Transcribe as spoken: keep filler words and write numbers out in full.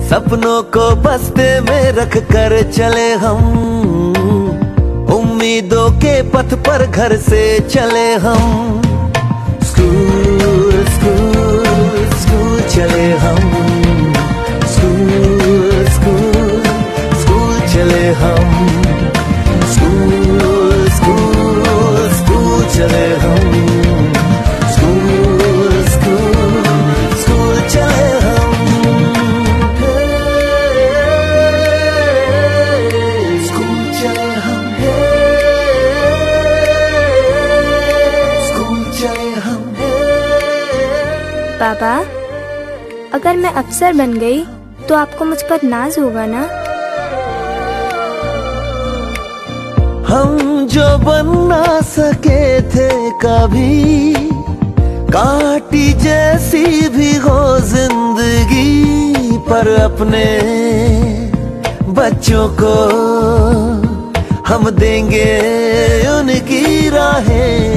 सपनों को बस्ते में रख कर चले हम, उम्मीदों के पथ पर घर से चले हम। स्कूल स्कूल स्कूल चले हम, स्कूल स्कूल स्कूल चले हम, स्कूल स्कूल स्कूल चले हम, स्कूल स्कूल स्कूल चले हम। स्कूल चले हम, स्कूल चले हम। पापा, अगर मैं अफसर बन गई तो आपको मुझ पर नाज होगा ना? हम जो बन ना सके थे कभी, काटी जैसी भी हो जिंदगी, पर अपने बच्चों को हम देंगे उनकी राहें।